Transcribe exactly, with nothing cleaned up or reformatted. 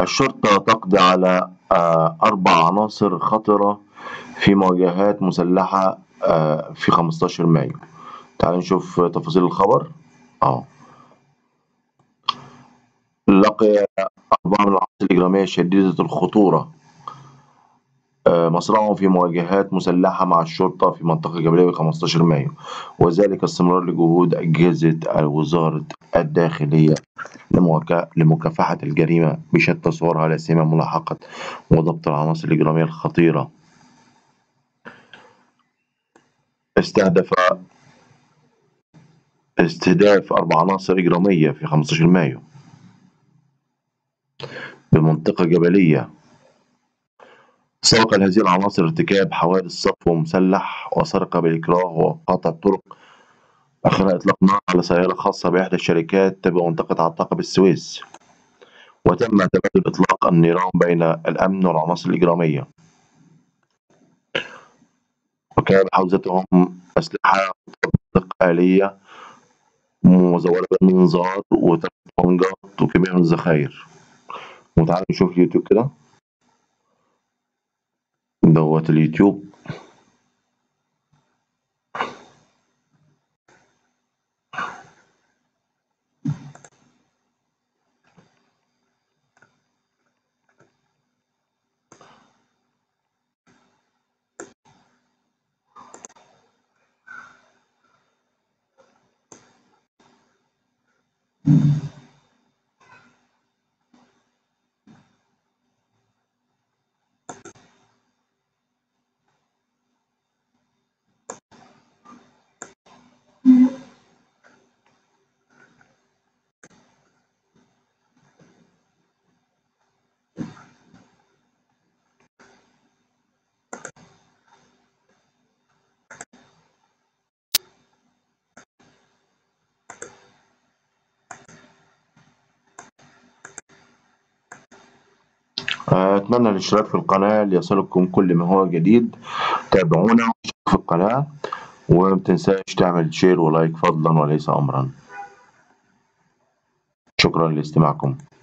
الشرطة تقضي على آه، أربع عناصر خطرة في مواجهات مسلحة آه، في خمستاشر مايو. تعالوا نشوف تفاصيل الخبر. اه لقي أربعة من العناصر الإجرامية شديدة الخطورة آه، مصرعهم في مواجهات مسلحة مع الشرطة في منطقة جبلية خمستاشر مايو، وذلك استمرار لجهود أجهزة وزارة الداخلية لمواك- لمكافحة الجريمة بشتى صورها، لا سيما ملاحقة وضبط العناصر الإجرامية الخطيرة. استهدف استهداف أربع عناصر إجرامية في خمستاشر مايو بمنطقة جبلية. سبق لهذه العناصر ارتكاب حوادث صفو مسلح وسرقة بالإكراه وقطع الطرق، آخرها إطلاق نار على سيارة خاصة بإحدى الشركات بمنطقة عتاقة بالسويس، وتم تبادل إطلاق النيران بين الأمن والعناصر الإجرامية، وكان بحوزتهم أسلحة وطلق آلية مزودة بالمنظار وثلاث طنجات وكمية من الذخاير. وتعالوا نشوف اليوتيوب كده، دوت اليوتيوب. أتمنى الاشتراك في القناة ليصلكم كل ما هو جديد. تابعونا واشتركوا في القناة، ومتنساش تعمل شير ولايك فضلا وليس أمرا. شكرا لاستماعكم.